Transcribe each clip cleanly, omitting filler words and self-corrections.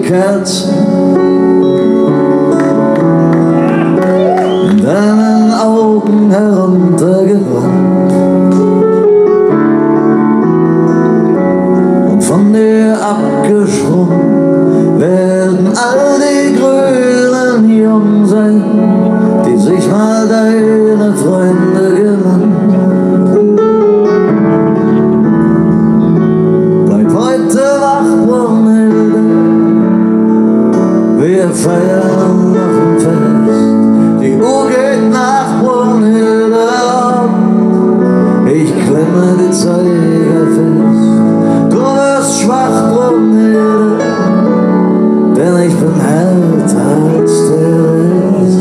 Kerzen in deinen Augen heruntergerannt und von dir abgeschwungen werden all die grünen Jungsein, die sich mal deine Freunde genannt. Bleib heute wach, Brunhilde, wir feiern noch ein Fest. Die Uhr geht nach, Brunhilde, ich klemme die Zeiger fest. Du wirst schwach, Brunhilde, denn ich bin härter als der Rest.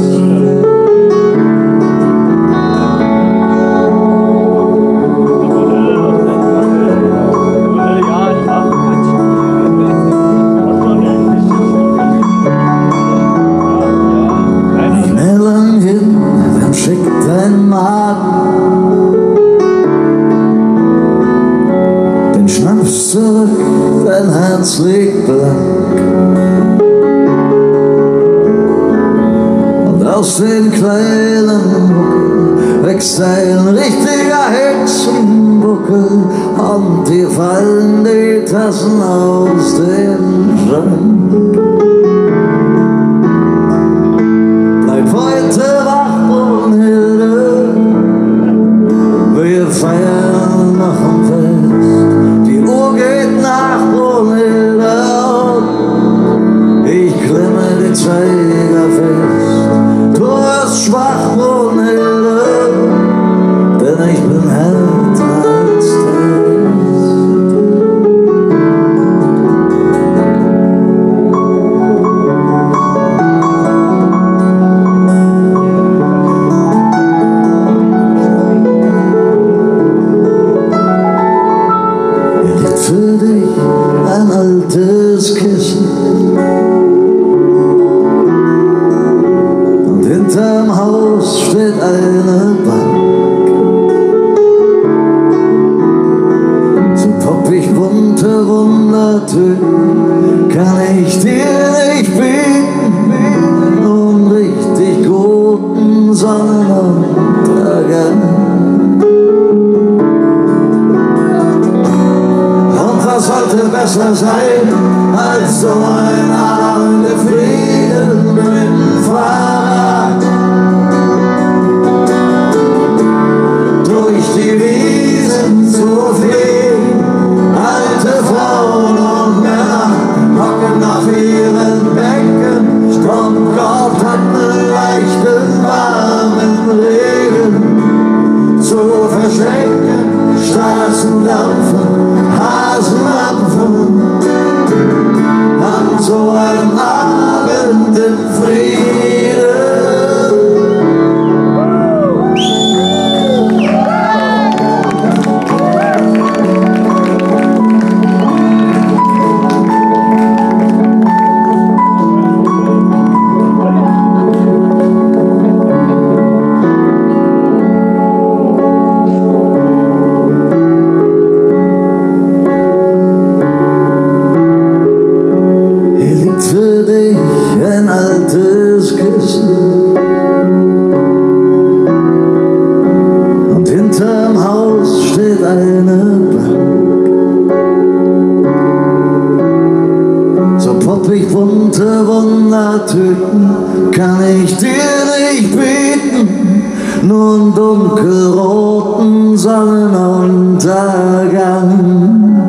Nicht mehr lang hin, dann schickt dein Magen den Schnaps zurück, dein Herz liegt blank. Aus den kleinen Buckel wächst ein richtiger Hexenbuckel und dir fallen die Tassen aus dem Schrank. Bleib heute wach, Brunhilde, wir feiern noch ein Fest. Die Uhr geht nach, Brunhilde, ich klemme die Zeiger fest. Du wirst schwach, Brunhilde, denn ich bin härter als der Hier liegt für dich ein altes Kissen, hinterm Haus steht eine Bank. So poppig bunte Wundertöne kann ich dir nicht bieten, nun richtig guten Sonnenuntergang. Und was sollte besser sein als so ein Abend der Frieden mit dem Fahrrad durch die Wiesen zu fliegen. Alte Frauen und Männer hocken auf ihren Bänken und Gott hat einen leichten warmen Regen zu verschenken. Straßen dampfen, Hasen mampfen an so einem Abend im Frieden. Für dich ein altes Kissen und hinterm Haus steht eine Bank. So poppig bunte Wundertüten kann ich dir nicht bieten, nur einen dunkelroten Sonnenuntergang.